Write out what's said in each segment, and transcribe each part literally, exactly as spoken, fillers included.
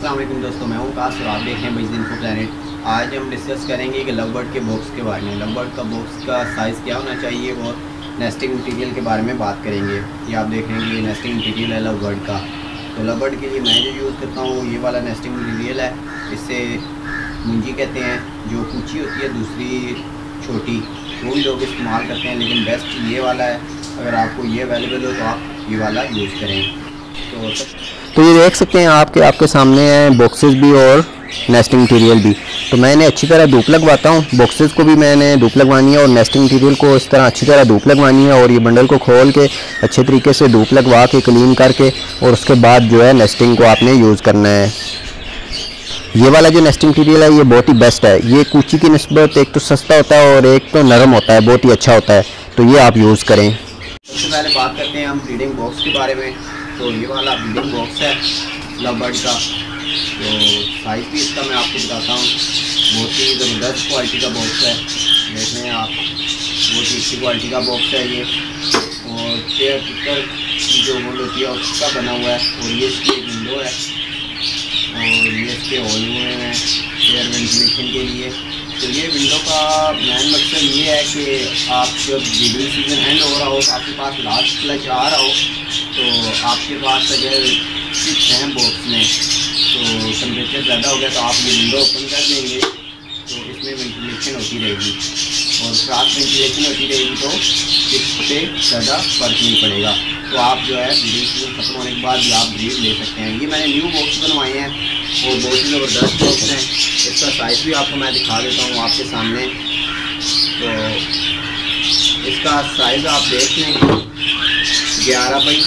अस्सलाम वालेकुम दोस्तों, मैं हूं काश और आप देख रहे हैं बिजली इन्फो प्लैनेट। आज हम डिस्कस करेंगे कि लव बर्ड के बॉक्स के बारे में। लव बर्ड का बॉक्स का साइज़ क्या होना चाहिए और नेस्टिंग मटीरियल के बारे में बात करेंगे। ये आप देख रहे हैं कि ये नेस्टिंग मटीरियल है लव बर्ड का। तो लव बर्ड के लिए मैं जो यूज़ करता हूँ ये वाला नेस्टिंग मटीरियल है। इससे मुंजी कहते हैं, जो पूछी होती है दूसरी छोटी, वो भी लोग इस्तेमाल करते हैं, लेकिन बेस्ट ये वाला है। अगर आपको ये अवेलेबल हो तो आप ये वाला यूज़ करें। तो तो ये देख सकते हैं आपके आपके सामने हैं बॉक्सेस भी और नेस्टिंग मटीरियल भी। तो मैंने अच्छी तरह धूप लगवाता हूँ। बॉक्सेस को भी मैंने धूप लगवानी है और नेस्टिंग मटीरियल को इस तरह अच्छी तरह धूप लगवानी है। और ये बंडल को खोल के अच्छे तरीके से धूप लगवा के क्लीन करके और उसके बाद जो है नेस्टिंग को आपने यूज़ करना है। ये वाला जो नेस्टिंग मटीरियल है ये बहुत ही बेस्ट है। ये कूची की निस्बत एक तो सस्ता होता है और एक तो नरम होता है, बहुत ही अच्छा होता है। तो ये आप यूज़ करें। सबसे पहले बात करते हैं हम ब्रीडिंग बॉक्स के बारे में। तो ये वाला ब्रीडिंग बॉक्स है लव बर्ड का। तो साइज़ भी इसका मैं आपको बताता हूँ। बहुत ही ज़बरदस्त क्वालिटी का बॉक्स है, देख रहे हैं आप, बहुत ही अच्छी क्वालिटी का बॉक्स है ये। और चेयर टिकर की जो वुड होती है उसका बना हुआ है। और ये इसकी एक विंडो है और ये इसके होल हुए हैं एयर वेंटिलेशन के लिए। तो ये विंडो का मेन मकसद ये है कि आप जब ब्रीडिंग सीजन एंड हो रहा हो, आपके पास लास्ट फ्लश आ रहा हो, तो आपके पास अगर सिक्स हैं बॉक्स में तो टेम्परेचर ज़्यादा हो गया तो आप ये विंडो ओपन कर देंगे तो इसमें वेंटिलेशन होती रहेगी। और क्रॉस वेंटिलेशन होती रहेगी तो इससे ज़्यादा फर्क नहीं पड़ेगा। तो आप जो है ब्रीडिंग सीजन खत्म होने के बाद भी आप ब्रीड ले सकते हैं। ये मैंने न्यू बॉक्स बनवाए हैं और बहुत ही ज़बरदस्त बॉक्स हैं। इसका साइज़ भी आपको मैं दिखा देता हूँ आपके सामने। तो इसका साइज़ आप देख लें, ग्यारह बाई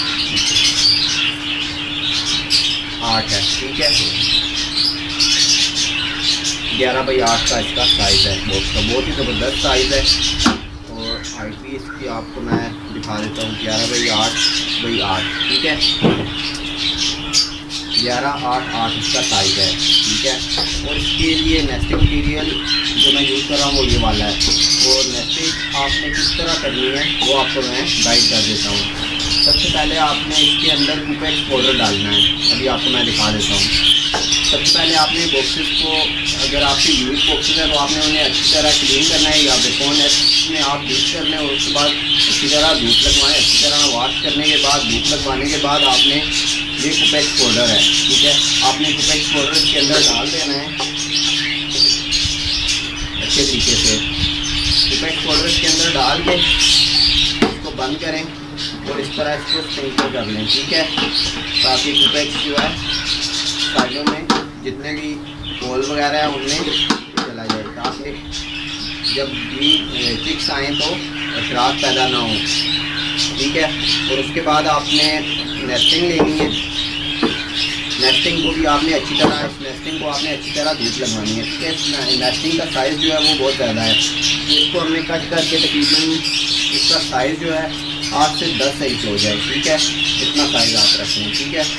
आठ है, ठीक है। ग्यारह बाई आठ का इसका साइज़ है बॉक्स का, बहुत ही ज़बरदस्त साइज़ है। और हाइट भी इसकी आपको मैं दिखा देता हूँ, ग्यारह बाई आठ बाई आठ, ठीक है। ग्यारह आठ आठ इसका साइज़ है, ठीक है। और इसके लिए नेस्टिंग मटीरियल जो मैं यूज़ कर रहा हूँ वो ये वाला है। और नेस्टिंग आपने किस तरह करनी है वो आपको मैं गाइड कर देता हूँ। सबसे पहले आपने इसके अंदर कुपेक्स पाउडर डालना है, अभी आपको मैं दिखा देता हूँ। सबसे पहले आपने बॉक्सेस को, अगर आपके यूज बॉक्सेस है तो आपने उन्हें अच्छी तरह क्लीन करना है या बेफोन में आप यूज कर लें। और उसके बाद अच्छी तरह धूप लगवाएं। अच्छी तरह वॉश करने के बाद, धूप लगवाने के बाद आपने ये कुपेक्स पाउडर है, ठीक है, आपने कुपेक्स पाउडर इसके अंदर डाल देना है अच्छे तरीके से। कुपेक्स पाउडर इसके अंदर डाल के इसको बंद करें और इस तरह इसको स्प्रिंकल कर लें, ठीक है, ताकि कुपेक्स जो है साइडों में जितने भी होल वगैरह है उनमें चला जाए, ताकि जब भी चिक्स आएँ तो अशरात पैदा ना हो, ठीक है। और उसके बाद आपने नेस्टिंग लेनी है। नेस्टिंग को भी आपने अच्छी तरह इस नेस्टिंग को आपने अच्छी तरह धूप लगवानी है, ठीक है। नेस्टिंग का साइज़ जो है वो बहुत ज़्यादा है, इसको हमने कट करके तकरीबन इसका साइज़ जो है आठ से दस इंच हो जाए, ठीक है। इतना साइज़ आप रखें, ठीक है।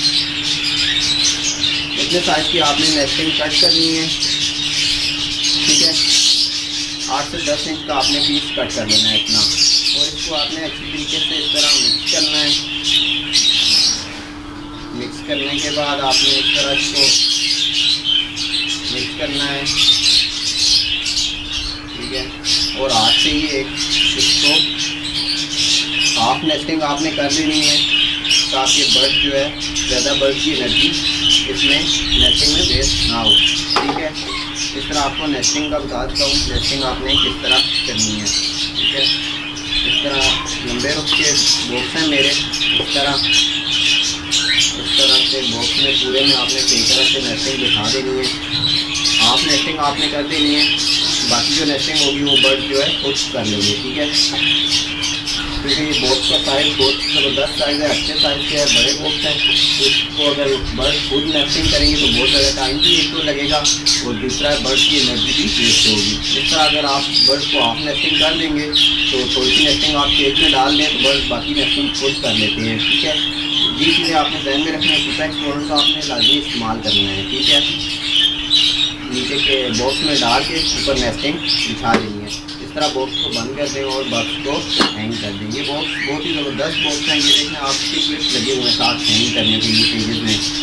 इतने साइज़ की आपने नेस्टिंग कट करनी है, ठीक है। आठ से दस इंच का आपने पीस कट कर लेना है इतना। और इसको आपने अच्छी तरीके से इस तरह मिक्स करना है। मिक्स करने के बाद आपने इस तरह इसको मिक्स करना है, ठीक है। और हाथ से ही एक इसको हाफ नेस्टिंग आपने कर देनी है, ताकि बर्ड जो है ज़्यादा बर्ड की एनर्जी इसमें नेस्टिंग में वेस्ट ना हो, ठीक है। इस तरह आपको नेस्टिंग का बता देता हूँ, नेस्टिंग आपने किस तरह करनी है, ठीक है। इस तरह लंबे रुख के बॉक्स हैं मेरे, इस तरह इस तरह से बॉक्स में पूरे में आपने कई तरह से नेस्टिंग बिठा देनी है। हाफ नेस्टिंग आपने कर देनी है, बाकी जो नेस्टिंग होगी वो बर्ड जो है खुद कर लेंगे, ठीक है। क्योंकि ये बॉक्स का साइज़ बहुत ज़बरदस्त साइज़ है, अच्छे साइज़ के है, बड़े बॉक्स हैं। तो इसको अगर बर्ड खुद नेस्टिंग करेंगे तो बहुत ज़्यादा टाइम भी एक तो लगेगा और दूसरा बर्ड की एनर्जी भी वेस्ट होगी। इस तरह अगर आप बर्ड को हाफ नेस्टिंग कर देंगे तो थोड़ी सी नेस्टिंग आप केज में डाल दें तो बर्ड बाकी नेस्टिंग खुद कर लेते हैं, ठीक है। ये चीज़ें आपने ध्यान में रखना है। कुपेक्स पाउडर का आपने लाजमी इस्तेमाल करना है, ठीक है। नीचे के बॉक्स में डाल के ऊपर नेस्टिंग बिछा देनी है। इस तरह बॉक्स को बंद कर दें और बॉक्स को हैंग कर दें। ये बॉक्स बहुत ही ज़बरदस्त बॉक्स है। ये देखना आपके क्लिप्स लगे हुए हैं साथ हैंग करने के लिए पेजेस में।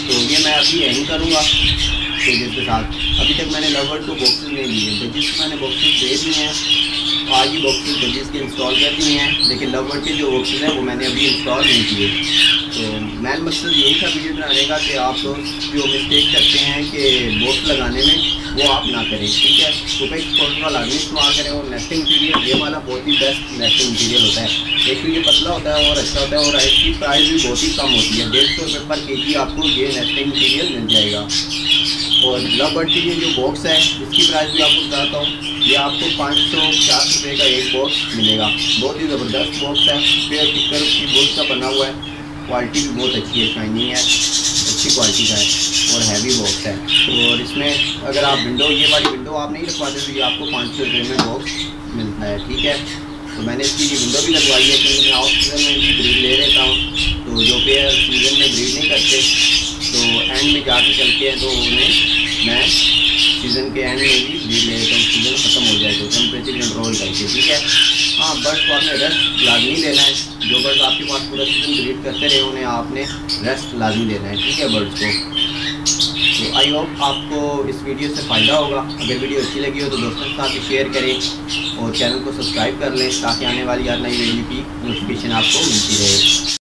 तो ये मैं अभी यहीं करूँगा पेजेस के साथ। अभी तक मैंने लव बर्ड को बॉक्सेस नहीं दिए, बजेस को मैंने बॉक्सेस दे दिए हैं, आज ही बॉक्सेस बजेस के इंस्टॉल कर दिए हैं, लेकिन लव बर्ड के जो बॉक्सेस हैं वो मैंने अभी इंस्टॉल नहीं किए। तो मेन मकसद यही था वीडियो बनाने का कि आप लोग जो मिस्टेक करते हैं कि बॉक्स लगाने में वो आप ना करें, ठीक है। सुपेक्स कॉटन का लाजमी इस्तेमाल करें, और नेस्टिंग मटीरियल ये वाला बहुत ही बेस्ट नेस्टिंग मटीरियल होता है। एक तो ये पतला होता है और अच्छा होता है, और इसकी प्राइस भी बहुत ही कम होती है, डेढ़ सौ रुपये पर के जी आपको ये नेस्टिंग मटीरियल मिल जाएगा। और लव बर्ड के लिए जो बॉक्स है इसकी प्राइस भी आपको बताता हूँ, ये आपको पाँच सौ पचास रुपये का एक बॉक्स मिलेगा। बहुत ही ज़बरदस्त बॉक्स है, पेयर टिक्कर की बॉक्स का बना हुआ है, क्वालिटी भी बहुत अच्छी है, शाइनिंग है, अच्छी क्वालिटी का है और हैवी बॉक्स है। और इसमें अगर आप विंडो, ये वाली विंडो आप नहीं रखवाते तो ये आपको पाँच सौ रुपये में बॉक्स मिलता है, ठीक है। तो मैंने इसकी ये विंडो भी लगवाई है क्योंकि मैं ऑफ सीज़न में भी ब्रीड ले लेता हूँ, तो जो पेयर सीज़न में ब्रीड नहीं करते तो एंड में जाके चलते हैं तो उन्हें मैं सीज़न के एंड में भी ब्रीड ले लेता हूँ, सीज़न ख़त्म हो जाए तो टेम्परेचर कंट्रोल करके, ठीक है। हाँ, बर्ड्स को आपने रेस्ट लाजमी लेना है, जो बर्ड्स आपके पास पूरा सीज़न ब्रीड करते रहे उन्हें आपने रेस्ट लाजमी देना है, ठीक है, बर्ड्स को। तो आई होप आपको इस वीडियो से फ़ायदा होगा। अगर वीडियो अच्छी लगी हो तो दोस्तों के साथ शेयर करें और चैनल को सब्सक्राइब कर लें ताकि आने वाली हर नई वीडियो की नोटिफिकेशन आपको मिलती रहे।